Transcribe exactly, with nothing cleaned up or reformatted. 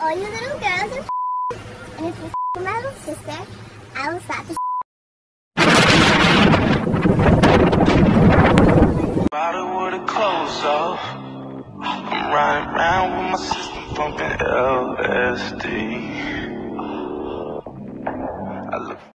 all you little girls are and if you with my little sister, I will slap the Bottle with the clothes off. I'm riding around with my system pumping L S D.